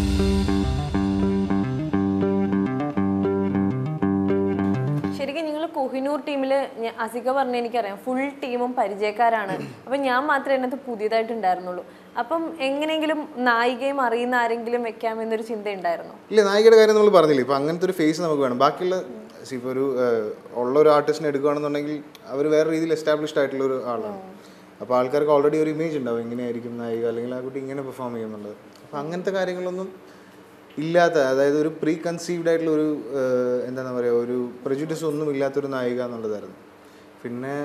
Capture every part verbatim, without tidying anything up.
ശരിക്കും നിങ്ങൾ കൊഹിനൂർ ടീമിൽ അസിക പറഞ്ഞ എനിക്കറിയാം ഫുൾ ടീമും പരിചയക്കാരാണ്. അപ്പം ഞാൻ മാത്രമേ അതിനകത്ത് പുതിയതായിട്ടുണ്ടായിരുന്നുള്ളൂ. അപ്പം എങ്ങനെയെങ്കിലും നായികയും അറിയുന്ന ആരെങ്കിലും വെക്കാമെന്നൊരു ചിന്ത ഉണ്ടായിരുന്നു? ഇല്ല, നായികയുടെ കാര്യം നമ്മൾ പറഞ്ഞില്ല. ഇപ്പം അങ്ങനത്തെ ഒരു ഫേസ് നമുക്ക് വേണം. ബാക്കിയുള്ള ഇപ്പോൾ ഒരു ഉള്ള ഒരു ആർട്ടിസ്റ്റിനെ എടുക്കുകയാണെന്നുണ്ടെങ്കിൽ അവർ വേറെ രീതിയിൽ എസ്റ്റാബ്ലിഷ്ഡ് ആയിട്ടുള്ള ഒരു ആളാണ്. അപ്പോൾ ആൾക്കാർക്ക് ഓൾറെഡി ഒരു ഇമേജ് ഉണ്ടാവും എങ്ങനെയായിരിക്കും നായിക, അല്ലെങ്കിൽ ആ കുട്ടി ഇങ്ങനെ പെർഫോം ചെയ്യുന്നുള്ളത്. അപ്പോൾ അങ്ങനത്തെ കാര്യങ്ങളൊന്നും ഇല്ലാത്ത, അതായത് ഒരു പ്രീ കൺസീവ്ഡ് ആയിട്ടുള്ള ഒരു എന്താണ് പറയുക, ഒരു പ്രെജുഡിസ് ഒന്നും ഇല്ലാത്തൊരു നായിക എന്നുള്ളതായിരുന്നു. പിന്നെ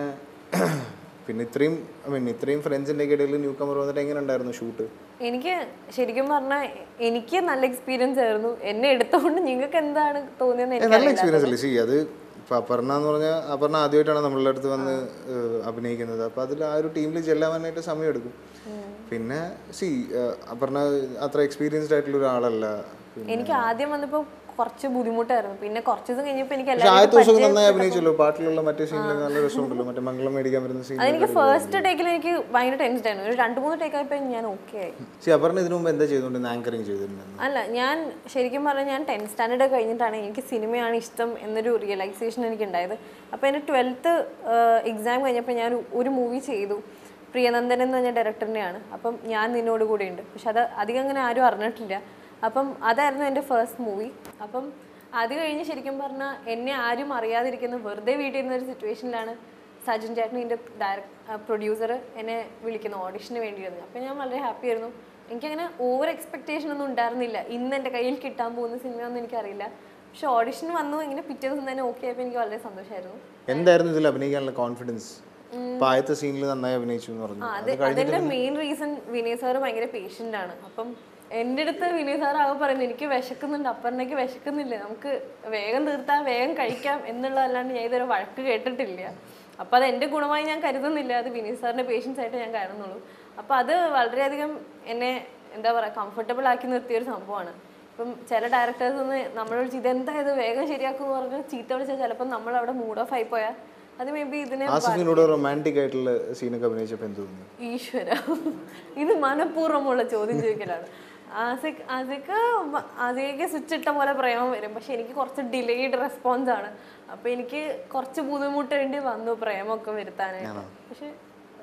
പിന്നെ ഇത്രയും ഐ മീൻ ഇത്രയും ഫ്രണ്ട്സിൻ്റെ ഇടയിൽ ന്യൂ കമർ വന്നിട്ട് എങ്ങനെ ഉണ്ടായിരുന്നു ഷൂട്ട്? എനിക്ക് ശരിക്കും പറഞ്ഞാൽ എനിക്ക് നല്ല എക്സ്പീരിയൻസ് ആയിരുന്നു. എന്നെ എടുത്തുകൊണ്ട് നിങ്ങൾക്ക് എന്താണ് തോന്നിയത്? നല്ല എക്സ്പീരിയൻസ് അല്ലേ. സി അത് ഇപ്പം അപർണ എന്ന് പറഞ്ഞാൽ അപർണ ആദ്യമായിട്ടാണ് നമ്മളുടെ അടുത്ത് വന്ന് അഭിനയിക്കുന്നത്. അപ്പോൾ അതിൽ ആ ഒരു ടീമിൽ ചെല്ലാവാനായിട്ട് സമയമെടുക്കും. പിന്നെ സി അപർണ അത്ര എക്സ്പീരിയൻസ്ഡ് ആയിട്ടുള്ള ഒരാളല്ല. എനിക്ക് ആദ്യം വന്നപ്പോൾ കുറച്ച് ബുദ്ധിമുട്ടായിരുന്നു. പിന്നെ കുറച്ച് ദിവസം കഴിഞ്ഞപ്പോൾ എനിക്ക് ആദ്യത്തെ ദിവസം നന്നായി അഭിനയിച്ചല്ലോ. പാട്ടിലുള്ള മറ്റേ സീനിലൊക്കെ നല്ല രസമുണ്ടല്ലോ, മറ്റേ മംഗളം മേടിക്കാൻ വരുന്ന സീൻ. അതെനിക്ക് ഫസ്റ്റ് ടേക്കിൽ എനിക്ക് ഭയങ്കര ടെൻഷൻ ആയിരുന്നു. ഒരു രണ്ട് മൂന്ന് ടേക്ക് ആയപ്പോൾ ഞാൻ ഓക്കെ ആയി. സി അപർണ ഇതിനു മുമ്പ് എന്താ ചെയ്തുകൊണ്ട് ആങ്കറിങ് ചെയ്തിരുന്നത്? അല്ല, ഞാൻ ശരിക്കും പറഞ്ഞാൽ ഞാൻ ടെൻത്ത് സ്റ്റാൻഡേർഡ് കഴിഞ്ഞിട്ടാണ് എനിക്ക് സിനിമയാണ് ഇഷ്ടം എന്നൊരു റിയലൈസേഷൻ എനിക്ക് ഉണ്ടായത്. അപ്പോൾ എൻ്റെ ട്വൽത്ത് എക്സാം കഴിഞ്ഞപ്പോൾ ഞാൻ ഒരു മൂവി ചെയ്തു. പ്രിയനന്ദനൻ എന്ന് പറഞ്ഞ ഡയറക്ടറിനെയാണ്. അപ്പം ഞാൻ നിന്നോട് കൂടെ ഉണ്ട്. പക്ഷെ അത് അധികം അങ്ങനെ ആരും അറിഞ്ഞിട്ടില്ല. അപ്പം അതായിരുന്നു എൻ്റെ ഫസ്റ്റ് മൂവി. അപ്പം അത് കഴിഞ്ഞ് ശരിക്കും പറഞ്ഞാൽ എന്നെ ആരും അറിയാതിരിക്കുന്ന വെറുതെ വീട്ടിൽ ഇരുന്നൊരു സിറ്റുവേഷനിലാണ് സജിൻ ചേട്ടൻ, എൻ്റെ ഡയറക്ട് പ്രൊഡ്യൂസർ എന്നെ വിളിക്കുന്ന ഓഡിഷന് വേണ്ടിയിരുന്നത്. അപ്പം ഞാൻ വളരെ ഹാപ്പി ആയിരുന്നു. എനിക്കങ്ങനെ ഓവർ എക്സ്പെക്റ്റേഷൻ ഒന്നും ഉണ്ടായിരുന്നില്ല. ഇന്ന് എൻ്റെ കയ്യിൽ കിട്ടാൻ പോകുന്ന സിനിമയൊന്നും എനിക്കറിയില്ല. പക്ഷെ ഓഡിഷൻ വന്നു, ഇങ്ങനെ പിറ്റേ ദിവസം തന്നെ ഓക്കെ ആയപ്പോൾ എനിക്ക് വളരെ സന്തോഷമായിരുന്നു. എന്തായിരുന്നു ഇതിൽ അഭിനയിക്കാനുള്ള കോൺഫിഡൻസ്? ആദ്യത്തെ സീനിൽ നന്നായി അഭിനയിച്ചു എന്ന് പറഞ്ഞു. അതിൻ്റെ മെയിൻ റീസൺ വിനയ് സാറ് ഭയങ്കര പേഷ്യൻ്റ് ആണ്. അപ്പം എൻ്റെ അടുത്ത് വിനയ് സാർ ആകെ പറയുന്നത് എനിക്ക് വിശക്കുന്നുണ്ട്, അപ്പറിനേക്ക് വിശക്കുന്നില്ല, നമുക്ക് വേഗം തീർത്താൽ വേഗം കഴിക്കാം എന്നുള്ളതല്ലാണ്ട് ഞാൻ ഇതൊരു വഴക്ക് കേട്ടിട്ടില്ല. അപ്പോൾ അത് എൻ്റെ ഗുണമായി ഞാൻ കരുതുന്നില്ല. അത് വിനയ് സാറിൻ്റെ പേഷ്യൻസ് ആയിട്ട് ഞാൻ കരുതുന്നുള്ളൂ. അപ്പോൾ അത് വളരെയധികം എന്നെ എന്താ പറയുക കംഫർട്ടബിൾ ആക്കി നിർത്തിയൊരു സംഭവമാണ്. ഇപ്പം ചില ഡയറക്ടേഴ്സ് ഒന്ന് നമ്മളോട് ഇതെന്താ ഇത് വേഗം ശരിയാക്കുമെന്ന് പറഞ്ഞാൽ ചീത്ത വിളിച്ചാൽ ചിലപ്പോൾ നമ്മൾ അവിടെ മൂഡ് ഓഫ് ആയി പോയാൽ അത് മേ ബി ഇതിനെ റൊമാൻറ്റിക് ആയിട്ടുള്ള സീനൊക്കെ അഭിനയിച്ചപ്പോൾ എന്ത് തോന്നുന്നു? ഈശ്വര, ഇത് മനഃപൂർവ്വമുള്ള ചോദ്യം ചോദിക്കലാണ്. ആസിക് ആസിക്ക് ആസികയ്ക്ക് സ്വിച്ച് ഇട്ട പോലെ പ്രേമം വരും. പക്ഷെ എനിക്ക് കുറച്ച് ഡിലേഡ് റെസ്പോൺസ് ആണ്. അപ്പൊ എനിക്ക് കുറച്ച് ബുദ്ധിമുട്ടേണ്ടി വന്നു പ്രേമൊക്കെ വരുത്താനായിട്ട്. പക്ഷെ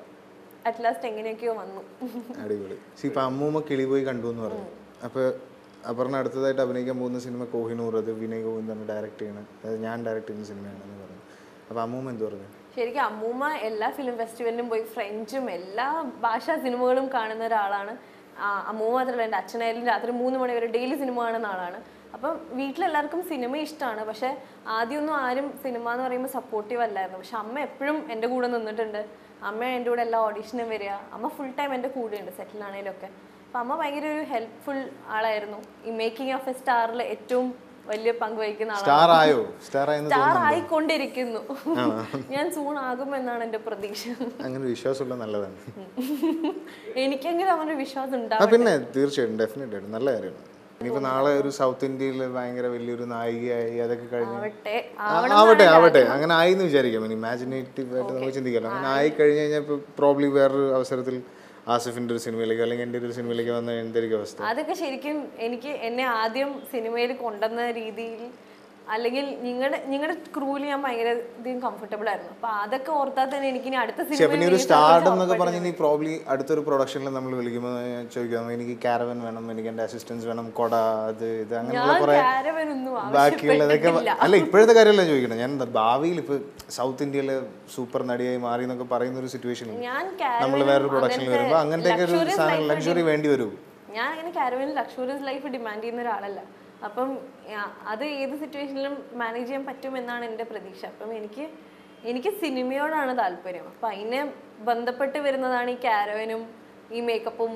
അറ്റ് ലാസ്റ്റ് എങ്ങനെയൊക്കെയോ വന്നു. അടിപൊളി. ഇപ്പൊ അമ്മൂമ്മ കിളി പോയി കണ്ടു എന്ന് പറഞ്ഞു. അപ്പൊ അപർണ അടുത്തതായിട്ട് അഭിനയിക്കാൻ പോകുന്ന സിനിമ കോഹിനൂർ, അത് വിനയ് ഗോവിന്ദാണ് ഡയറക്ട് ചെയ്യുന്നത്. അതായത് ഞാൻ ഡയറക്ട് ചെയ്യുന്ന സിനിമയാണെന്ന് പറഞ്ഞു. അപ്പൊ അമ്മൂമ്മ എന്ത് പറഞ്ഞു? ശരിക്കും അമ്മൂമ്മ എല്ലാ ഫിലിം ഫെസ്റ്റിവലിലും പോയി ഫ്രഞ്ചും എല്ലാ ഭാഷാ സിനിമകളും കാണുന്ന ഒരാളാണ്. അമ്മൂമ്മ മാത്രമല്ല, എൻ്റെ അച്ഛനായാലും രാത്രി മൂന്ന് മണി വരെ ഡെയിലി സിനിമ കാണുന്ന ആളാണ്. അപ്പം വീട്ടിലെല്ലാവർക്കും സിനിമ ഇഷ്ടമാണ്. പക്ഷെ ആദ്യമൊന്നും ആരും സിനിമ എന്ന് പറയുമ്പോൾ സപ്പോർട്ടീവ് അല്ലായിരുന്നു. പക്ഷെ അമ്മ എപ്പോഴും എൻ്റെ കൂടെ നിന്നിട്ടുണ്ട്. അമ്മ എൻ്റെ കൂടെ എല്ലാ ഓഡീഷനും വരിക. അമ്മ ഫുൾ ടൈം എൻ്റെ കൂടെയുണ്ട് സെറ്റിലാണേലൊക്കെ. അപ്പം അമ്മ ഭയങ്കര ഒരു ഹെൽപ്ഫുൾ ആളായിരുന്നു. ഈ മേക്കിംഗ് ഓഫ് എ സ്റ്റാറിൽ ഏറ്റവും വലിയ പങ്ക് വഹിക്കുന്ന ആളാണ്. സ്റ്റാർ ആയിക്കൊണ്ടിരിക്കുന്നു. ഞാൻ സൂൺ ആകുമെന്നാണ് എന്റെ പ്രതീക്ഷ. അങ്ങനെ വിശ്വാസമുള്ള നല്ലതാണ്. എനിക്കെങ്കിലും അങ്ങനെ വിശ്വാസം ഉണ്ടാവും. പിന്നെ തീർച്ചയായിട്ടും ഡെഫിനറ്റ് ആയിട്ട് നല്ല കാര്യമാണ്. ഇനിയിപ്പോ നാളെ ഒരു സൗത്ത് ഇന്ത്യയിൽ ഭയങ്കര വലിയൊരു നായികയായി അതൊക്കെ കഴിഞ്ഞ് ആവട്ടെ ആവട്ടെ അങ്ങനെ ആയി എന്ന് വിചാരിക്കാം. ഇമാജിനേറ്റീവ് ആയിട്ട് നമുക്ക് ചിന്തിക്കാമല്ലോ. അങ്ങനെ ആയി കഴിഞ്ഞ് കഴിഞ്ഞാൽ ഇപ്പോൾ പ്രോബ്ലി വേറൊരു അവസരത്തിൽ ആസിഫിന്റെ ഒരു സിനിമയിലേക്ക് അല്ലെങ്കിൽ എൻ്റെ ഒരു സിനിമയിലേക്ക് വന്ന എന്തായിരിക്കും അവസ്ഥ? അതൊക്കെ ശരിക്കും എനിക്ക് എന്നെ ആദ്യം സിനിമയിൽ കൊണ്ടുവന്ന രീതിയിൽ അല്ലെങ്കിൽ നിങ്ങളുടെ നിങ്ങളുടെ ക്രൂവിൽ ഞാൻ ഭയങ്കര അധികം കംഫർട്ടബിൾ ആയിരുന്നു. അപ്പൊ അതൊക്കെ ഓർത്താൽ തന്നെ എനിക്ക് ഇനി അടുത്ത സിനിമ ഒരു സ്റ്റാർഡം എന്നൊക്കെ പറഞ്ഞ് പ്രോബ്ലി അടുത്തൊരു പ്രൊഡക്ഷനിൽ നമ്മൾ വിളിക്കുമ്പോൾ ചോദിക്കാം എനിക്ക് കാരവൻ വേണം, എനിക്ക് എൻ്റെ അസിസ്റ്റൻസ് വേണം, കൊട അത് ഇത് അങ്ങനെയുള്ള കുറെ ബാക്കിയുള്ളതൊക്കെ. അല്ല ഇപ്പോഴത്തെ കാര്യമല്ല ചോദിക്കണം ഞാൻ. ഭാവിയിൽ ഇപ്പൊ സൗത്ത് ഇന്ത്യയിലെ സൂപ്പർ നടിയായി മാറി എന്നൊക്കെ പറയുന്ന ഒരു സിറ്റുവേഷനിൽ നമ്മൾ വേറൊരു പ്രൊഡക്ഷനിൽ വരുമ്പോൾ അങ്ങനത്തെ ഒരു സാധനം ലക്ഷറി വേണ്ടി വരും. ഞാൻ അങ്ങനെ കാരവനിൽ ലക്ഷറിയസ് ലൈഫ് ഡിമാൻഡ് ചെയ്യുന്ന ഒരാളല്ല. അപ്പം അത് ഏത് സിറ്റുവേഷനിലും മാനേജ് ചെയ്യാൻ പറ്റുമെന്നാണ് എൻ്റെ പ്രതീക്ഷ. അപ്പം എനിക്ക് എനിക്ക് സിനിമയോടാണ് താല്പര്യം. അപ്പം അതിനെ ബന്ധപ്പെട്ട് വരുന്നതാണ് ഈ കാരവനും ഈ മേക്കപ്പും.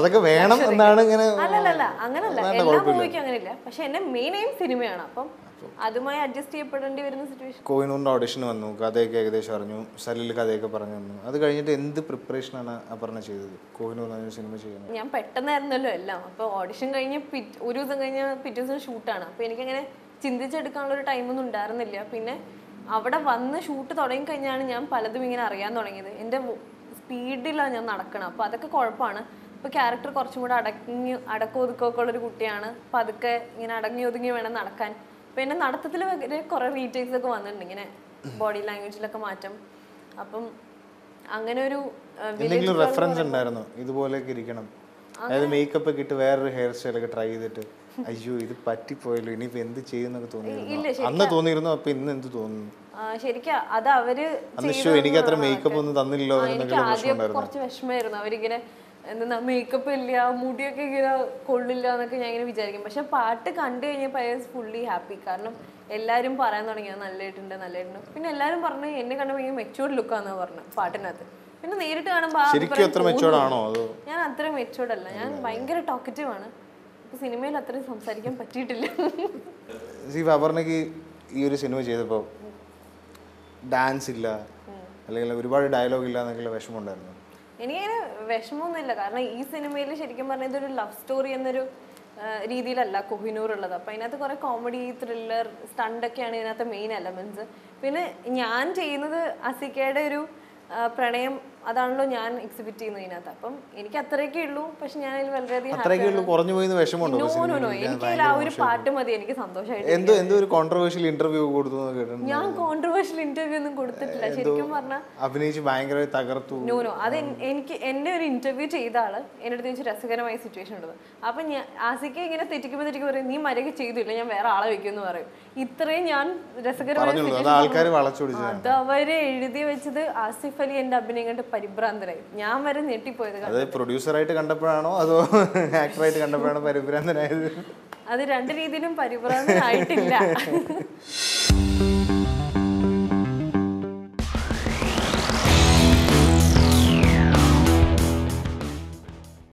അല്ലല്ല അങ്ങനല്ല, എല്ലാ മൂവിക്കും അങ്ങനെയില്ല. പക്ഷെ എന്റെ മെയിൻ എയിം സിനിമയാണ്. അപ്പം അതുമായി അഡ്ജസ്റ്റ് ചെയ്യപ്പെടേണ്ടി വരുന്ന സിറ്റുവേഷൻ. കോഹിനൂറിന്റെ ഓഡിഷൻ വന്നു, കഥയൊക്കെ ഏകദേശം അറിഞ്ഞു, സലിൽ കഥയൊക്കെ പറഞ്ഞു തന്നു. അത് കഴിഞ്ഞിട്ട് എന്ത് പ്രിപ്പറേഷൻ ആണ് അപർണ ചെയ്തത് കോഹിനൂർ സിനിമ ചെയ്യുന്നത്? ഞാൻ പെട്ടെന്നായിരുന്നല്ലോ എല്ലാം. അപ്പോൾ ഓഡിഷൻ കഴിഞ്ഞ് ഒരു ദിവസം കഴിഞ്ഞ് പിറ്റേ ദിവസം ഷൂട്ടാണ്. അപ്പോൾ എനിക്കങ്ങനെ ചിന്തിച്ചെടുക്കാനുള്ള ഒരു ടൈമൊന്നും ഉണ്ടായിരുന്നില്ല. പിന്നെ അവിടെ വന്ന് ഷൂട്ട് തുടങ്ങി കഴിഞ്ഞാണ് ഞാൻ പലതും ഇങ്ങനെ അറിയാൻ തുടങ്ങിയത്. എൻ്റെ സ്പീഡിലാണ് ഞാൻ നടക്കണം. അപ്പോൾ അതൊക്കെ കുഴപ്പമാണ്. ഇപ്പോൾ ക്യാരക്ടർ കുറച്ചും കൂടെ അടങ്ങി അടക്കമൊതുക്കമൊക്കെ ഉള്ളൊരു കുട്ടിയാണ്. അപ്പം അതൊക്കെ ഇങ്ങനെ അടങ്ങി ഒതുങ്ങി വേണം നടക്കാൻ. പിന്നെ നടത്തത്തിൽ വരെ കുറേ റീടേക്സ് ഒക്കെ വന്നിട്ടുണ്ട്, ഇങ്ങനെ ബോഡി ലാംഗ്വേജിലൊക്കെ മാറ്റം. അപ്പം അങ്ങനെ ഒരു എന്തെങ്കിലും റെഫറൻസ് ഉണ്ടായിരുന്നോ ഇതുപോലെയൊക്കെ ഇരിക്കണം? അതായത് മേക്കപ്പ് ഒക്കെ ഇട്ട് വേറൊരു ഹെയർ സ്റ്റൈലൊക്കെ ട്രൈ ചെയ്തിട്ട് അയ്യോ ഇത് പറ്റിപ്പോയല്ലോ ഇനിയിപ്പോ എന്ത് ചെയ്യുന്നൊക്കെ തോന്നിയിരുന്നു? അന്ന് തോന്നിയിരുന്നു, അപ്പൊ ഇന്ന് എന്ത് തോന്നുന്നു? ശരിക്കും അത് അവര് എനിക്ക് അത്ര മേക്കപ്പ് ഒന്നും തന്നില്ലല്ലോ. എനിക്ക് ആദ്യം കുറച്ച് വിഷമമായിരുന്നു, അവരിങ്ങനെ എന്താ മേക്കപ്പ് ഇല്ല, മുടിയൊക്കെ ഇങ്ങനെ കൊള്ളില്ല എന്നൊക്കെ ഞാൻ ഇങ്ങനെ വിചാരിക്കും. പക്ഷെ പാട്ട് കണ്ടു കഴിഞ്ഞപ്പോൾ ഐ വാസ് ഫുള്ളി ഹാപ്പി. കാരണം എല്ലാവരും പറയാൻ തുടങ്ങിയത് നല്ലതായിട്ടുണ്ട് നല്ലതായിട്ടുണ്ട്. പിന്നെ എല്ലാവരും പറഞ്ഞു എന്നെ കണ്ട ഭയങ്കര മെച്ചൂർഡ് ലുക്കാന്നാ പറഞ്ഞു പാട്ടിനകത്ത്. പിന്നെ നേരിട്ട് കാണുമ്പോൾ ഞാൻ അത്ര മെച്ചൂർഡ് അല്ല, ഞാൻ ഭയങ്കര ടോക്കറ്റീവ് ആണ്. അപ്പൊ സിനിമയിൽ അത്രയും സംസാരിക്കാൻ പറ്റിയിട്ടില്ല. അപർണയ്ക്ക് ഈ ഒരു സിനിമ ചെയ്തപ്പോ ഡാൻസ് ഇല്ല അല്ലെങ്കിൽ ഒരുപാട് ഡയലോഗ് ഇല്ല എന്നൊക്കെയുള്ള വിഷമം ഉണ്ടായിരുന്നു? എനിക്കങ്ങനെ വിഷമമൊന്നുമില്ല. കാരണം ഈ സിനിമയിൽ ശരിക്കും പറഞ്ഞാൽ ഇതൊരു ലവ് സ്റ്റോറി എന്നൊരു രീതിയിലല്ല കൊഹിനൂർ ഉള്ളത്. അപ്പം അതിനകത്ത് കുറേ കോമഡി, ത്രില്ലർ, സ്റ്റണ്ടൊക്കെയാണ് ഇതിനകത്ത് മെയിൻ എലമെന്റ്സ്. പിന്നെ ഞാൻ ചെയ്യുന്നത് അസിക്കയുടെ ഒരു പ്രണയം അതാണല്ലോ ഞാൻ എക്സിബിറ്റ് ചെയ്യുന്നത് ഇതിനകത്ത്. അപ്പം എനിക്ക് അത്രയൊക്കെ ഉള്ളൂ. പക്ഷെ ഞാൻ അതിൽ വളരെയധികം എനിക്ക് ആ ഒരു പാട്ട് മതി, എനിക്ക് സന്തോഷമായിട്ട്. ഞാൻ കോൺട്രവേഴ്ഷ്യൽ ഇന്റർവ്യൂ ഒന്നും കൊടുത്തിട്ടില്ല ശരിക്കും പറഞ്ഞാൽ. അഭിനയിച്ച് ഭയങ്കര തകർത്തു. നോ നോ അത് എനിക്ക് എന്റെ ഒരു ഇന്റർവ്യൂ ചെയ്ത ആള് എന്റെ അടുത്ത് വെച്ച് രസകരമായ സിറ്റുവേഷൻ ഉള്ളത്. അപ്പൊ ഞാൻ ആസിക്ക ഇങ്ങനെ തെറ്റിക്കുമ്പോൾ തെറ്റിക്ക് പറയും നീ മര്യാദ ചെയ്തില്ല, ഞാൻ വേറെ ആളെ വെക്കുമെന്ന് പറയും. ഇത്രയും ഞാൻ രസകരമായ അത് അവര് എഴുതി വെച്ചത് ആസിഫ് അലി എന്റെ അഭിനയം കണ്ട് പരിഭ്രാന്തരായി. ഞാൻ വരെ ഞെട്ടിപ്പോയത്. പ്രൊഡ്യൂസറായിട്ട് കണ്ടപ്പോഴാണോ അതോ ആക്ടറായിട്ട് കണ്ടപ്പോഴാണോ പരിഭ്രാന്തനായത്? അത് രണ്ട് രീതിയിലും പരിഭ്രാന്തനായിട്ടില്ല.